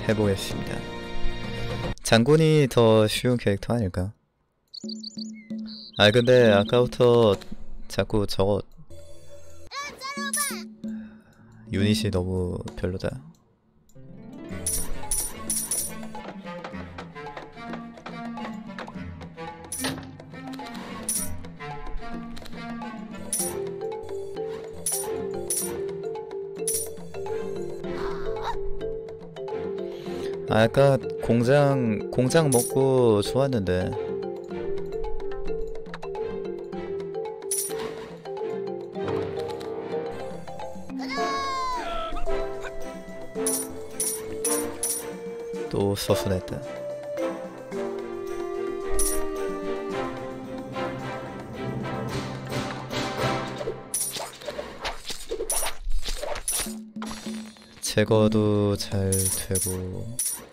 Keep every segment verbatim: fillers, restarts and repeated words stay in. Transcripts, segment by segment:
해보겠습니다. 장군이 더 쉬운 캐릭터 아닐까? 아 근데 아까부터 자꾸 저거 유닛이 너무 별로다. 아, 아까 공장 공장 먹고 좋았는데 또 서순했다. 제거도 잘 되고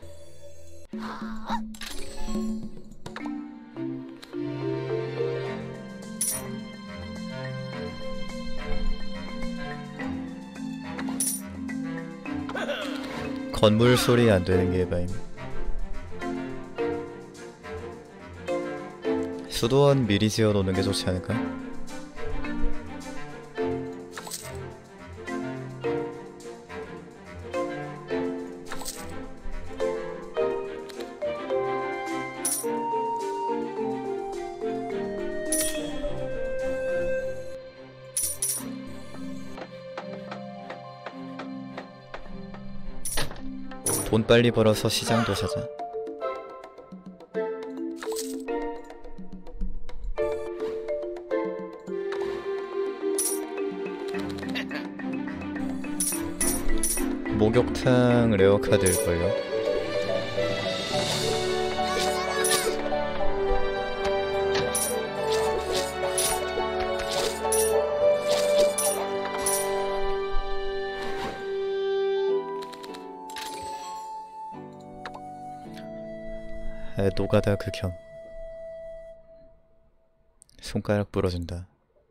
건물 소리 안 되는 게 바임. 수도원 미리 지어 놓는 게 좋지 않을까? 돈 빨리 벌어서 시장도 사자. 목욕탕 레어카드일걸요? 에, 노가다 극혐. 손가락 부러진다.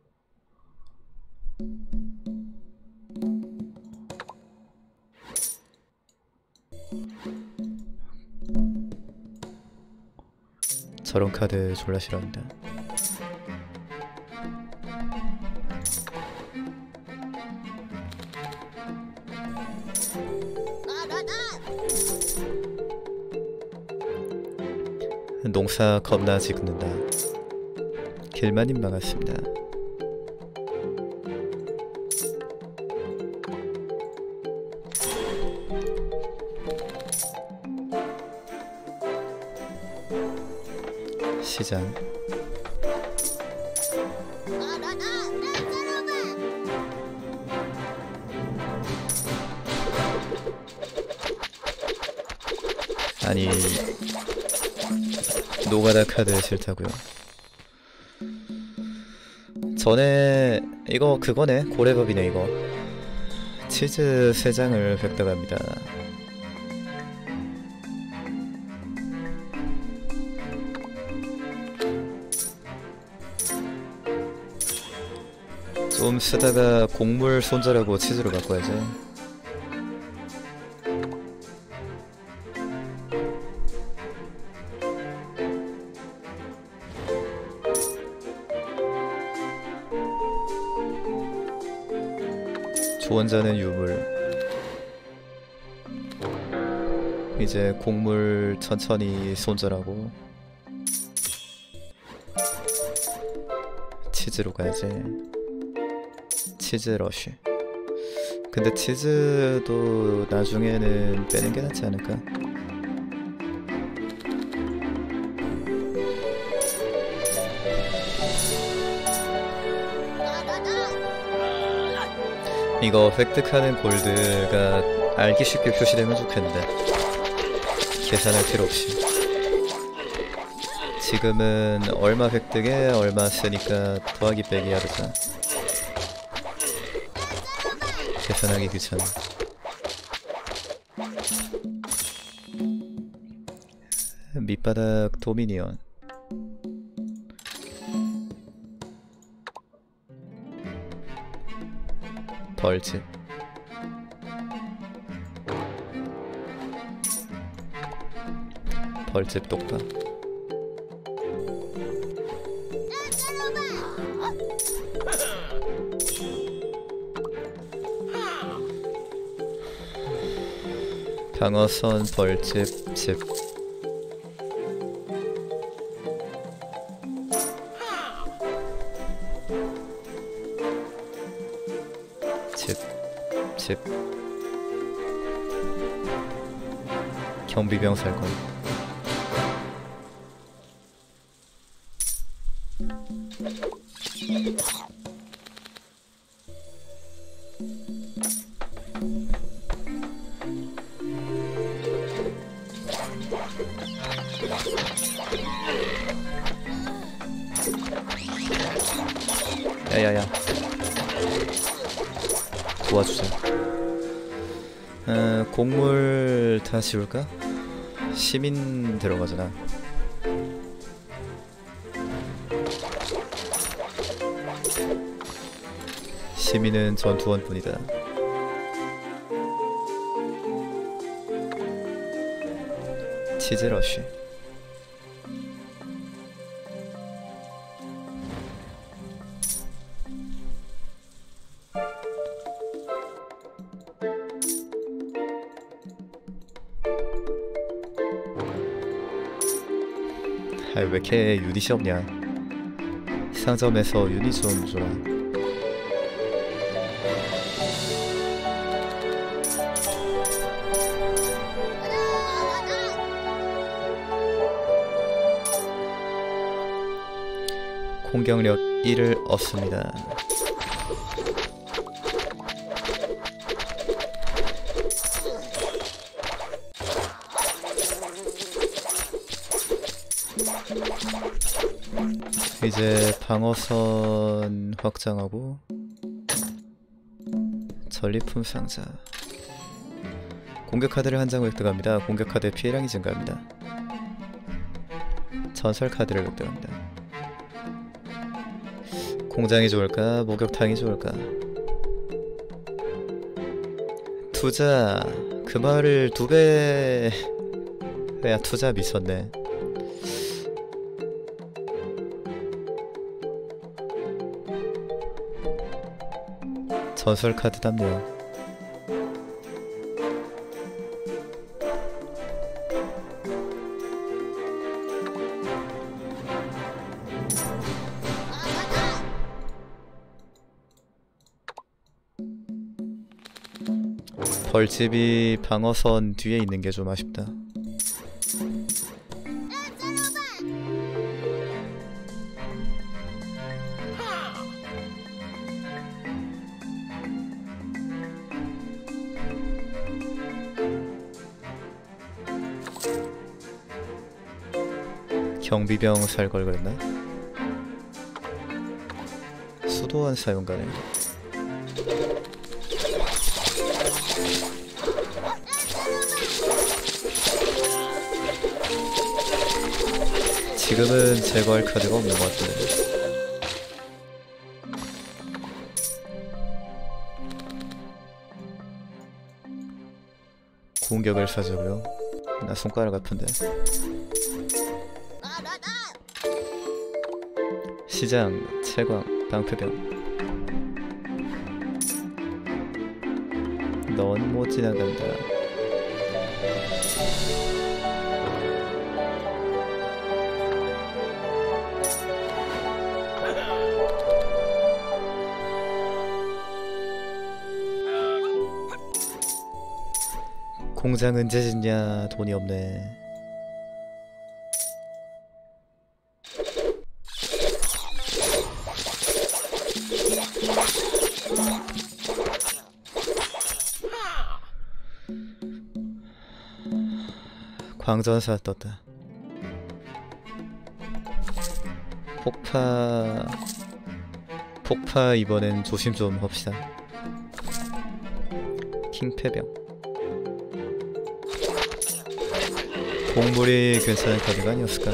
저런 카드 졸라 싫어한다. 농사 겁나 짓는다. 길마님 반갑습니다. 시장 아니 노가다 카드 싫다고요. 전에 이거 그거네, 고래밥이네. 이거 치즈 세 장을 획득합니다. 좀 쓰다가 곡물 손절하고 치즈로 바꿔야지. 조언자는 유물. 이제 곡물 천천히 손절하고 치즈로 가야지. 치즈 러쉬. 근데 치즈도 나중에는 빼는 게 낫지 않을까? 이거 획득하는 골드가 알기 쉽게 표시되면 좋겠는데 계산할 필요 없이. 지금은 얼마 획득에 얼마 쓰니까 더하기 빼기 하자. 계산하기 귀찮아. 밑바닥 도미니언. 벌집. 벌집 독파. 방어선 벌집 집. 집 집. 경비병 살건. 야야야, 도와주자. 어, 곡물 다 지울까? 시민 들어가잖아. 시민은 전투원뿐이다. 치즈러쉬. 아, 왜 이렇게 유닛이 없냐. 상점에서 유닛 좀 줘라. 공격력 일을 얻습니다. 이제 방어선 확장하고 전리품 상자. 공격 카드를 한 장을 획득합니다. 공격 카드의 피해량이 증가합니다. 전설 카드를 획득합니다. 공장이 좋을까? 목욕탕이 좋을까? 투자. 그 말을 두 배. 야, 투자 미쳤네. 전설 카드답네요. 벌집이 방어선 뒤에 있는 게 좀 아쉽다. 경비병 살 걸 그랬나? 수도원 사용가네. 지금은 제거할 카드가 없는 것 같은데. 공격을 사주고요. 나 손가락 아픈데. 시장, 채광, 방패병. 넌 못 지나간다. 공장 언제 짓냐? 돈이 없네. 광전사 떴다. 폭파... 폭파 이번엔 조심 좀 합시다. 킹패병. 곡물이 괜찮은 카드가 아니었을까?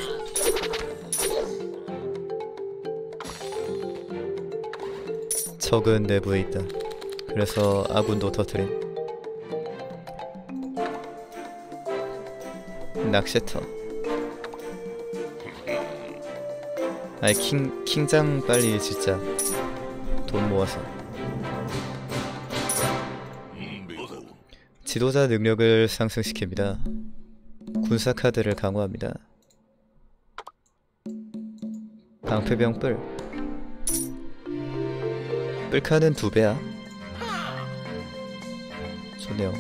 적은 내부에 있다. 그래서 아군도 터트림. 낚시터. 아니 킹 킹장 빨리 진짜 돈 모아서. 지도자 능력을 상승시킵니다. 군사 카드를 강화합니다. 방패병 뿔. 뿔카는 두 배야. 좋네요.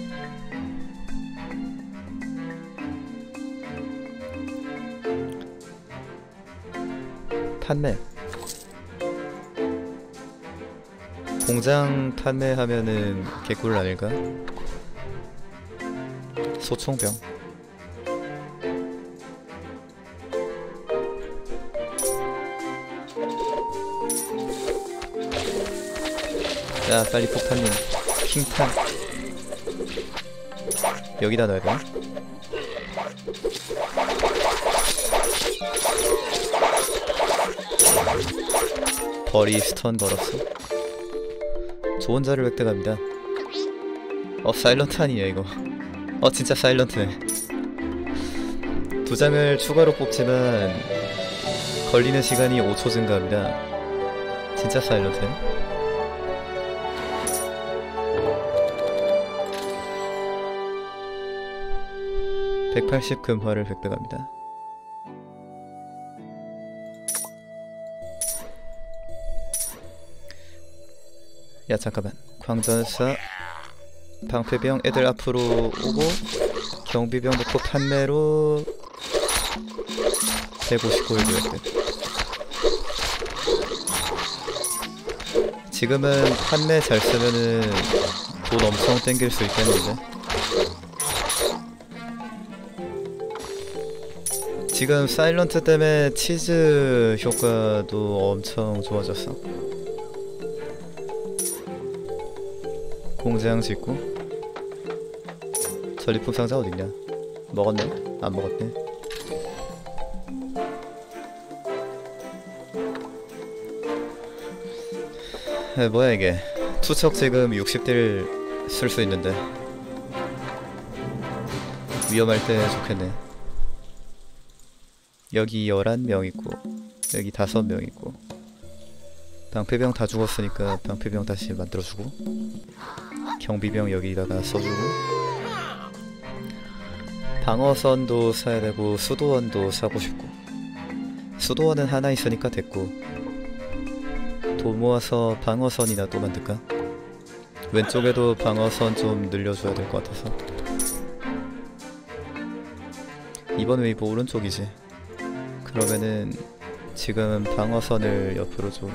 판매. 공장 판매하면은 개꿀 아닐까? 소총병. 자 빨리 폭탄님. 킹탄. 여기다 넣어야 되나? 벌이 스턴 걸었어. 좋은 자를 획득합니다. 어 사일런트 아니냐 이거. 어 진짜 사일런트네. 두 장을 추가로 뽑지만 걸리는 시간이 오 초 증가합니다. 진짜 사일런트네. 백팔십 금화를 획득합니다. 야 잠깐만. 광전사 방패병 애들 앞으로 오고 경비병 놓고 판매로 백오십구 일도 획득. 지금은 판매 잘 쓰면은 돈 엄청 땡길 수 있겠는데. 지금 사일런트 때문에 치즈 효과도 엄청 좋아졌어. 공장 짓고. 전리품 상자 어딨냐? 먹었네? 안 먹었네. 에, 뭐야 이게. 투척 지금 육십 딜 쓸 수 있는데 위험할 때 좋겠네. 여기 열한 명 있고 여기 다섯 명 있고. 방패병 다 죽었으니까 방패병 다시 만들어주고 경비병 여기다가 써주고 방어선도 사야 되고 수도원도 사고 싶고. 수도원은 하나 있으니까 됐고 돈 모아서 방어선이나 또 만들까? 왼쪽에도 방어선 좀 늘려줘야 될 것 같아서. 이번 웨이브 오른쪽이지. 그러면은 지금 방어선을 옆으로 좀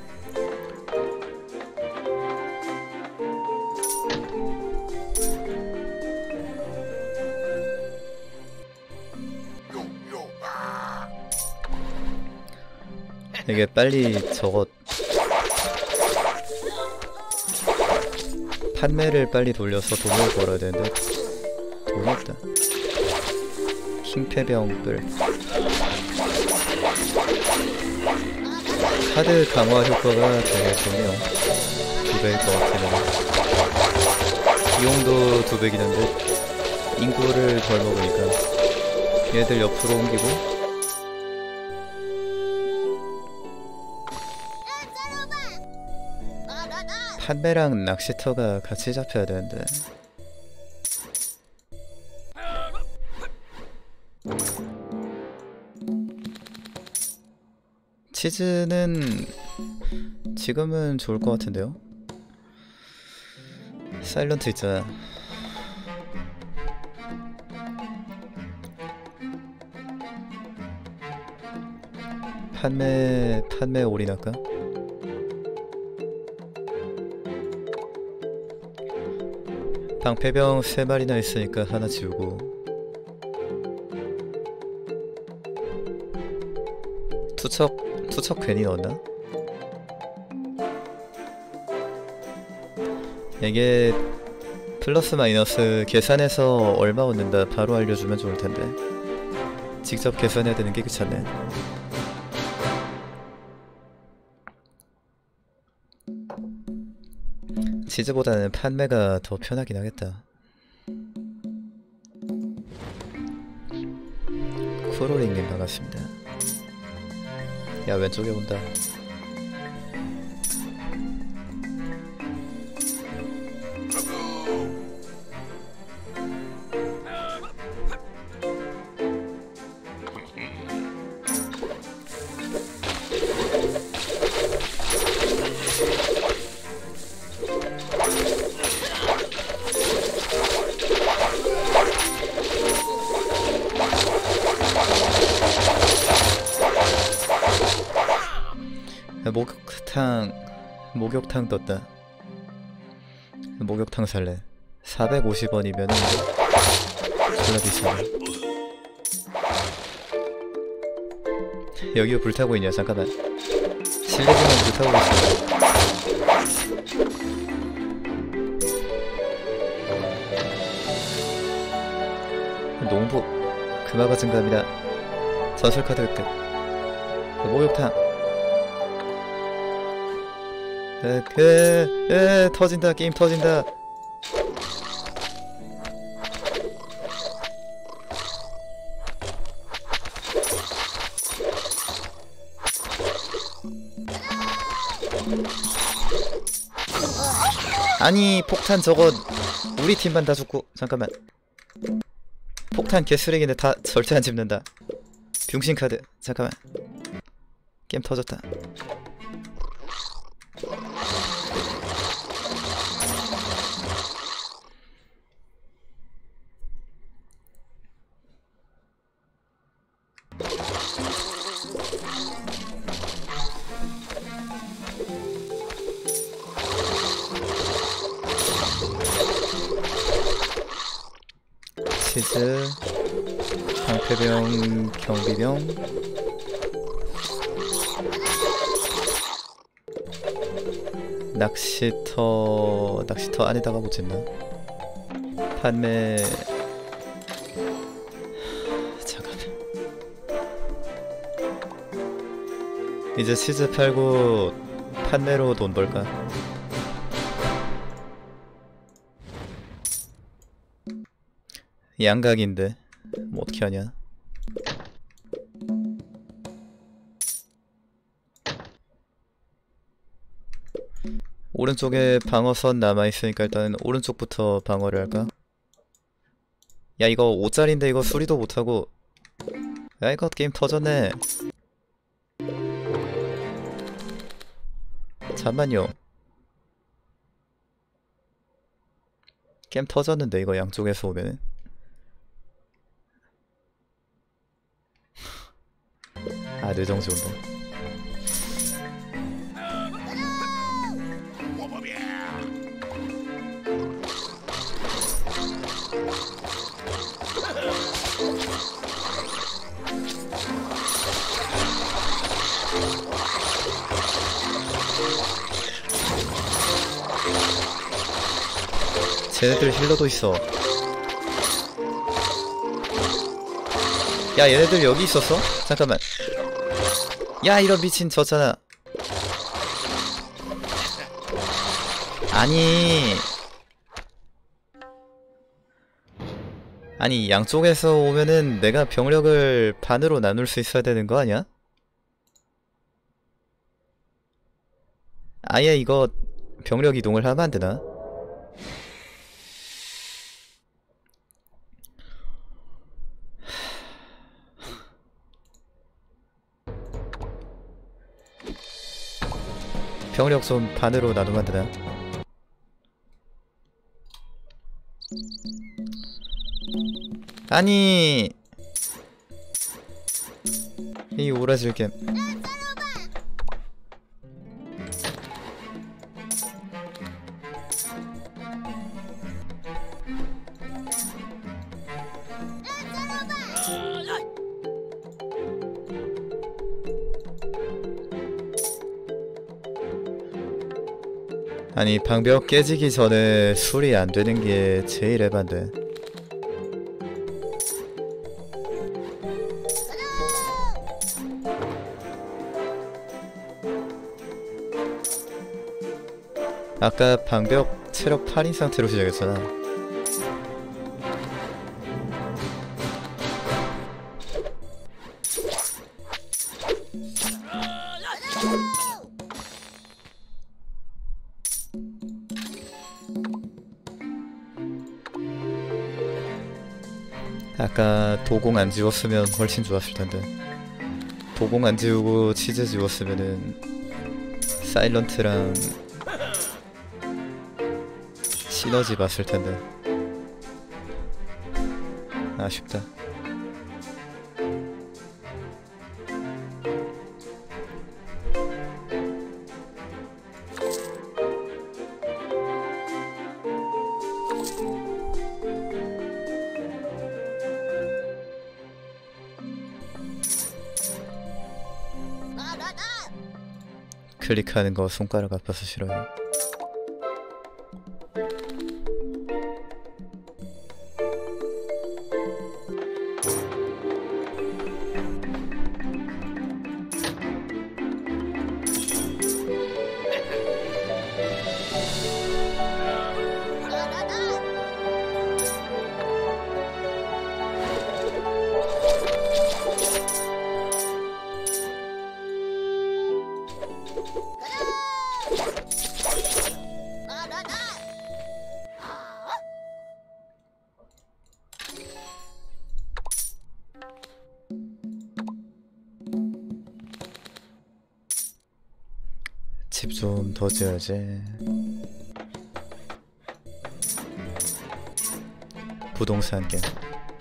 이게 빨리 저거 판매를 빨리 돌려서 돈을 벌어야 되는데 돈이 없다. 킹패병들 카드 강화 효과가 되게 좋네요. 두 배일 것 같으면 비용도 두 배긴 한데 인구를 덜 먹으니까 얘들 옆으로 옮기고. 판매랑 낚시터가 같이 잡혀야 되는데. 치즈는 지금은 좋을 것 같은데요? 사일런트 있잖아. 판매... 판매 올인할까? 방패병 세 마리나 있으니까 하나 지우고. 투척, 투척 괜히 넣었나? 이게 플러스 마이너스 계산해서 얼마 얻는다 바로 알려주면 좋을 텐데. 직접 계산해야 되는 게 귀찮네. 치즈보다는 판매가 더 편하긴 하겠다. 프로링님 반갑습니다. 야 왼쪽에 온다. 목욕탕 목욕탕 떴다. 목욕탕 살래. 사백오십 원이면은 졸라 비싸네. 여기가 불타고 있냐? 잠깐만. 실내지만 불타고 있어. 농부 금화가 증가합니다. 전설카드 획득. 목욕탕. 에, 에, 에, 터진다. 게임 터진다. 아니 폭탄 저거 우리 팀만 다 죽고. 잠깐만. 폭탄 개쓰레기인데 다 절대 안 집는다. 병신카드. 잠깐만. 게임 터졌다. 치즈, 방패병, 경비병, 낚시터, 낚시터 안에다가 못 짓나? 판매. 잠깐만. 이제 치즈 팔고 판매로 돈 벌까? 양각인데 뭐 어떻게 하냐? 오른쪽에 방어선 남아있으니까 일단 오른쪽부터 방어를 할까? 야 이거 오짜리인데 이거 수리도 못하고. 야 이거 게임 터졌네. 잠만요. 게임 터졌는데 이거 양쪽에서 오면은. 아 뇌정지 온다. 쟤네들 힐러도 있어. 야 얘네들 여기 있었어? 잠깐만. 야 이런 미친 졌잖아. 아니 아니 양쪽에서 오면은 내가 병력을 반으로 나눌 수 있어야 되는 거 아니야? 아예 이거 병력 이동을 하면 안 되나? 병력 좀 반으로 나누면 안 되나? 아니 이 오라질 겜. 아니 방벽 깨지기 전에 수리 안 되는 게 제일 에반데. 아까 방벽 체력 팔인 상태로 시작했잖아. 아까 도공 안 지웠으면 훨씬 좋았을 텐데. 도공 안 지우고 치즈 지웠으면은 사일런트랑 시너지 봤을 텐데. 아쉽다. 클릭하는 거 손가락 아파서 싫어요. 집 좀 더 지어야지. 부동산 게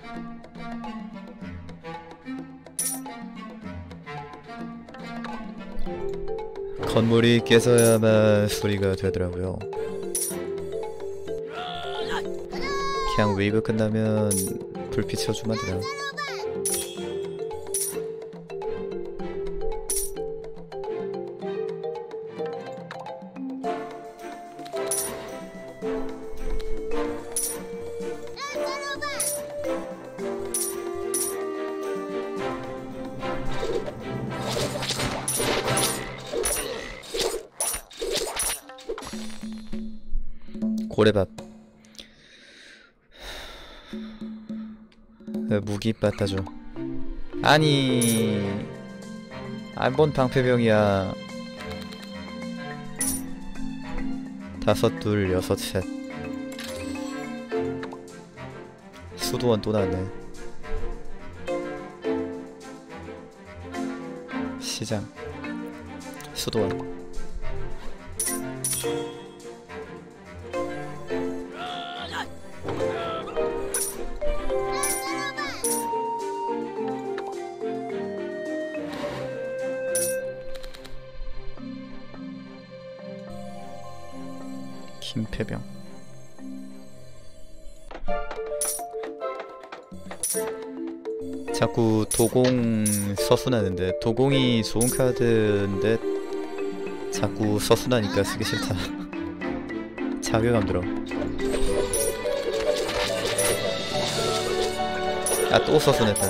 건물이 깨져야만 수리가 되더라고요. 그냥 웨이브 끝나면 불빛 켜주면 돼요. 고래밥 무기 빠따줘. 아니 아 뭔 방패병이야. 다섯 둘 여섯 셋. 수도원 또 나왔네. 시장 수도원. 김패병. 자꾸 도공 서순하는데 도공이 좋은 카드인데 자꾸 서순하니까 쓰기 싫다. 자괴감 들어. 아 또 서순했다.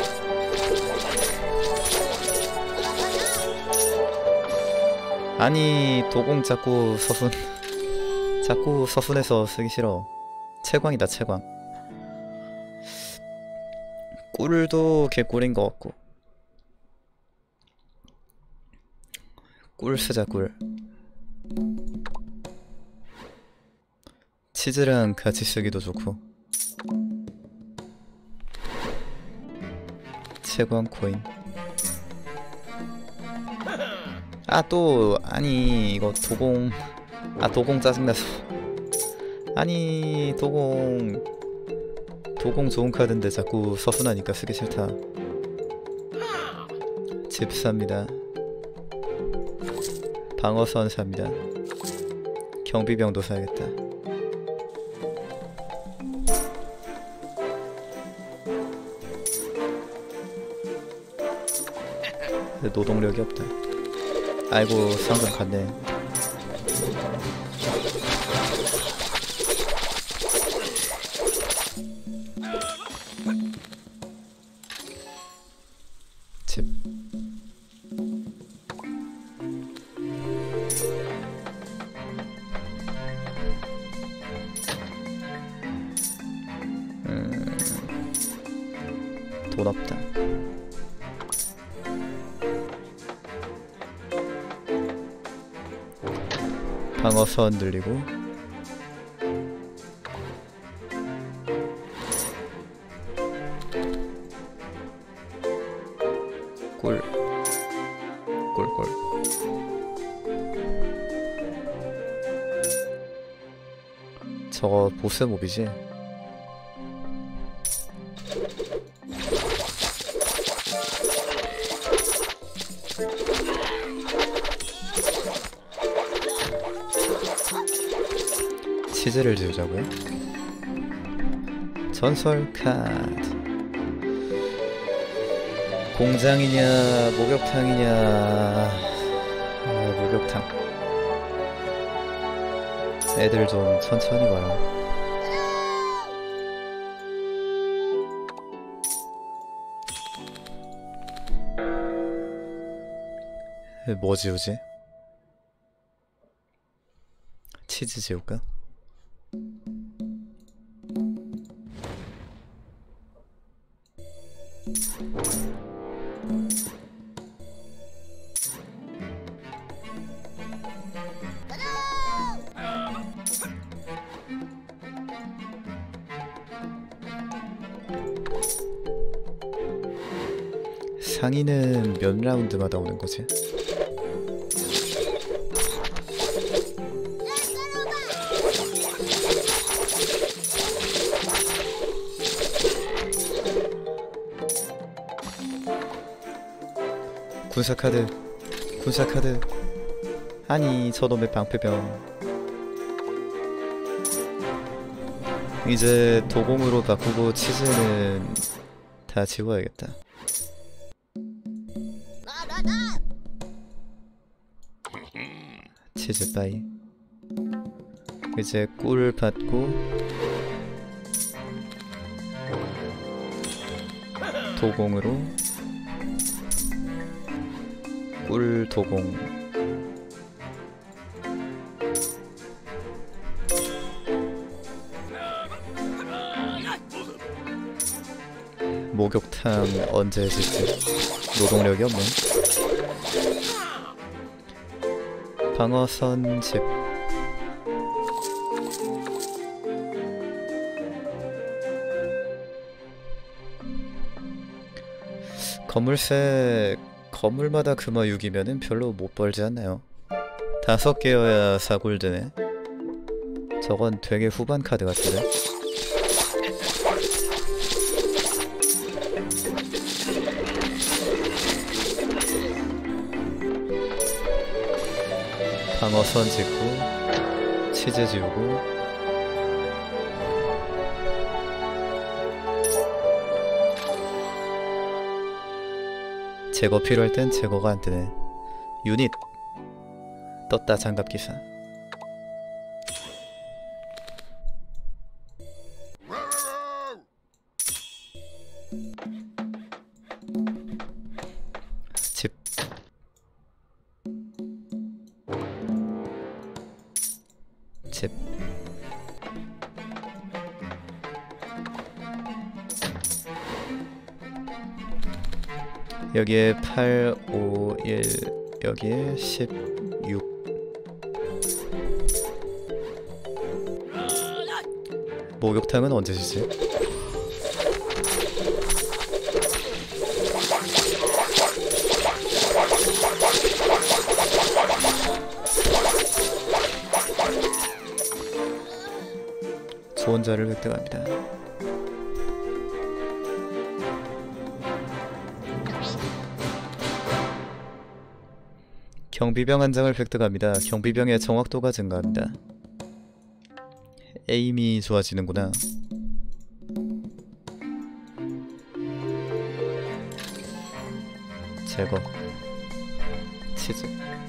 아니 도공 자꾸 서순 자꾸 서순해서 쓰기 싫어. 채광이다 채광. 꿀도 개꿀인 것 같고. 꿀 쓰자 꿀. 치즈랑 같이 쓰기도 좋고. 채광 코인. 아 또 아니 이거 도공. 아 도공 짜증나서. 아니 도공 도공 좋은 카드인데 자꾸 서순하니까 쓰기 싫다. 집 삽니다. 방어선 삽니다. 경비병도 사야겠다. 근데 노동력이 없다. 아이고 상금 갔네. 집. 음, 돈 없다. 방어선 늘리고. 꿀. 꿀꿀. 저거 보스 몹이지? 치즈를 지우자고요? 전설 카드. 공장이냐 목욕탕이냐. 아, 목욕탕. 애들 좀 천천히 와라. 뭐 지우지? 치즈 지울까? 상의는 몇 라운드마다 오는 거지? 군사카드, 군사카드. 아니, 저놈의 방패병. 이제 도공으로 바꾸고 치즈는 다 지워야겠다. 치즈 빠이. 이제 꿀 받고 도공으로 꿀 도공. 목욕탕 언제 해질지. 노동력이 없네. 방어선 집. 건물색. 건물마다 금화 육이면은 별로 못 벌지 않나요? 다섯 개여야 사 골드네. 저건 되게 후반 카드 같은데? 방어선 짓고 치즈 지우고. 제거 필요할 땐 제거가 안 뜨네. 유닛 떴다. 장갑기사. 집. 집. 여기에 팔, 오, 일, 여기에 십육. 목욕탕은 언제 지지? 소원자를 획득합니다. 경비병 한 장을 획득합니다. 경비병의 정확도가 증가합니다. 에임이 좋아지는구나. 제거. 치즈.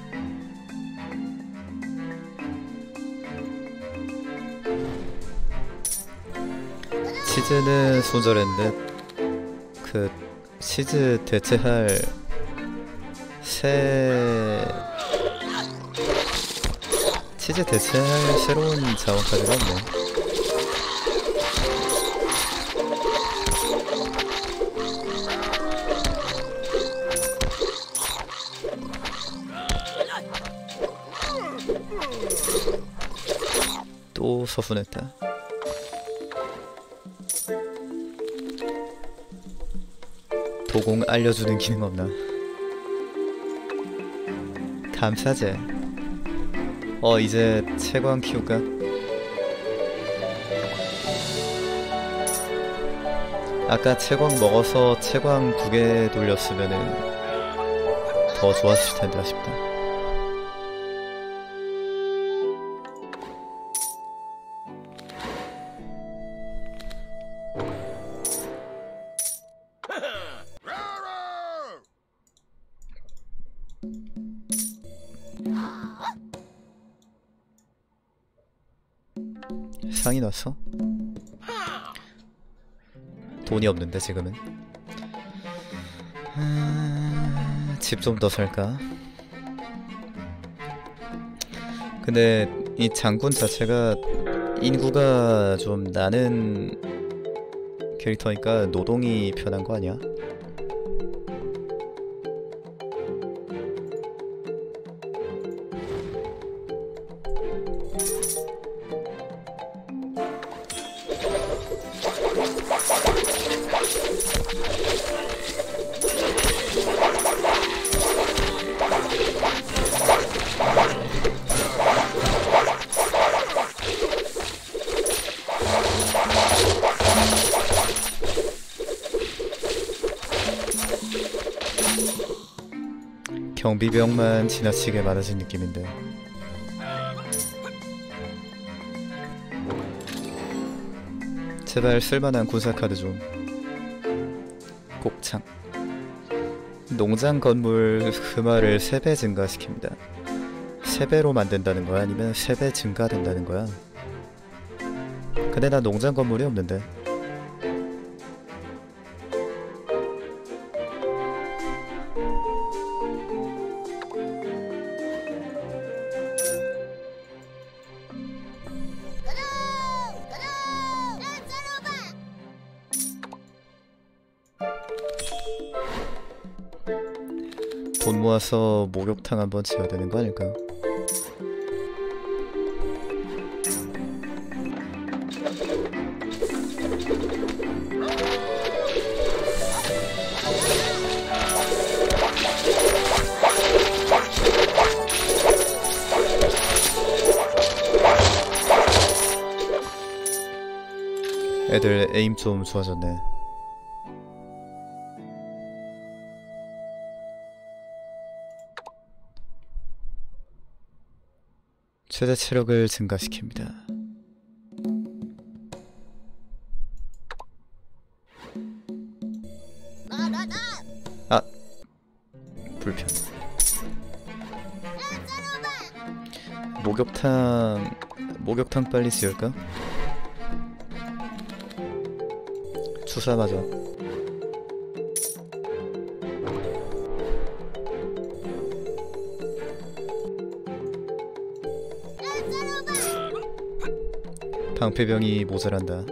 치즈는 손절했는데 그 치즈 대체할 새 치즈 대체할 새로운 자원 카드가 없네. 또 서순했다. 도공 알려주는 기능 없나? 감사제. 어 이제 채광 키울까? 아까 채광 먹어서 채광 두 개 돌렸으면은 더 좋았을 텐데 아쉽다. 상이 났어? 돈이 없는데 지금은. 아... 집 좀 더 살까? 근데 이 장군 자체가 인구가 좀 나는 캐릭터니까 노동이 편한 거 아니야? 경비병만 지나치게 많아진 느낌인데. 제발 쓸만한 군사카드 좀. 곡창. 농장 건물 금화를 세 배 증가시킵니다. 세 배로 만든다는 거야? 아니면 세 배 증가된다는 거야? 근데 나 농장 건물이 없는데. 돈 모아서 목욕탕 한번 지어야 되는 거 아닐까? 애들 에임 좀 좋아졌네. 최대 체력을 증가시킵니다. 아! 불편. 목욕탕... 목욕탕 빨리 지을까? 주사 맞아. 방패병이 모자란다.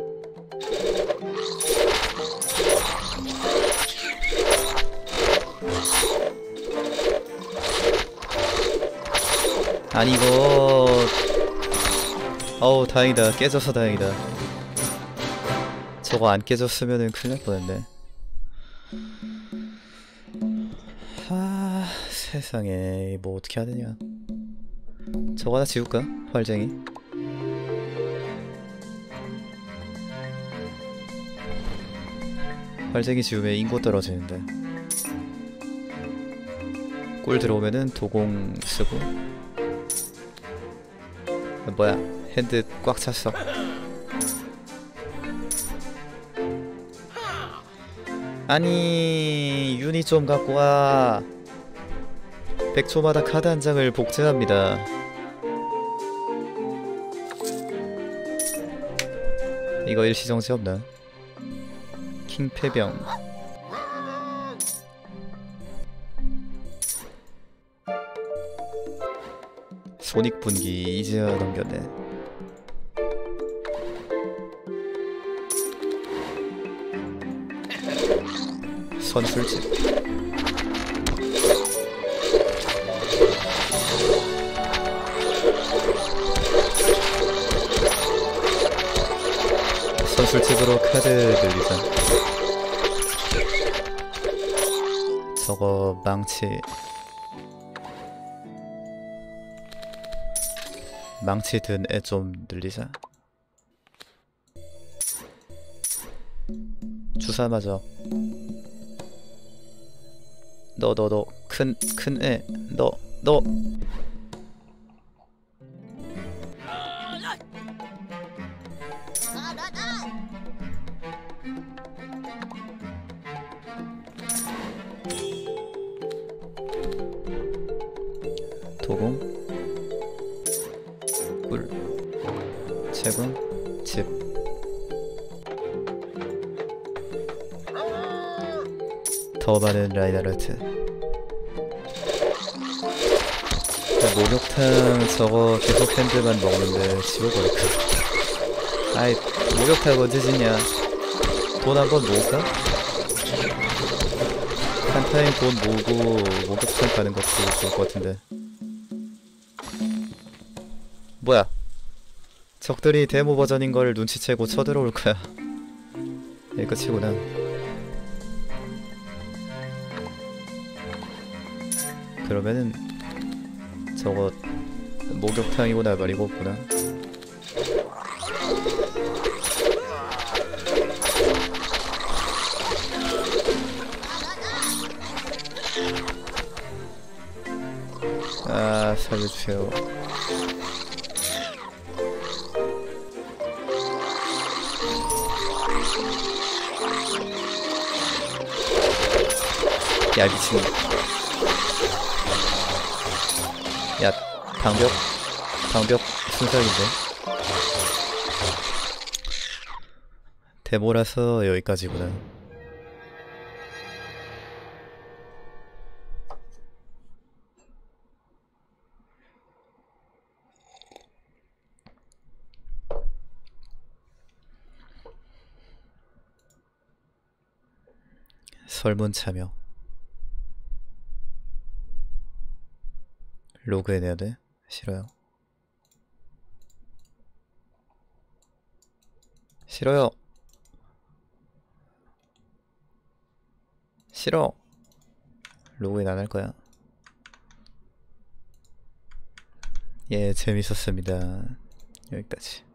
아니 이거... 어우 다행이다. 깨져서 다행이다. 저거 안 깨졌으면은 큰일 날 뻔했네. 아... 세상에 뭐 어떻게 해야 되냐. 저거 하나 지울까? 활쟁이. 활쟁이 지우면 인고 떨어지는데. 꿀 들어오면은 도공 쓰고. 아, 뭐야 핸드 꽉 찼어. 아니 유닛 좀 갖고 와. 백 초마다 카드 한 장을 복제합니다. 이거 일시정지 없나? 킹패병. 손익분기 이제야 넘겼네. 선술집. 선술집으로 카드 늘리자. 저거 망치. 망치 든 애 좀 늘리자. 주사 맞아. 너 너 너 큰 큰 애 너 너 도공 꿀 채군 집 더 많은 라인하르트. 목욕탕 저거 계속 핸드만 먹는데 지워버릴까? 아이 목욕탕 언제 짓냐? 돈 한번 모을까? 한 타임 돈 모으고 목욕탕 가는 것도 좋을 것 같은데. 뭐야? 적들이 데모 버전인 걸 눈치채고 쳐들어올 거야. 예, 끝이구나. 그러면은 저거 목욕탕이구나 말이고 없구나. 아 살려주세요. 야 미친. 야 방벽 방벽 순삭인데. 데모라서 여기까지구나. 설문 참여. 로그인해야 돼? 싫어요. 싫어요. 싫어. 로그인 안 할 거야. 예, 재밌었습니다. 여기까지.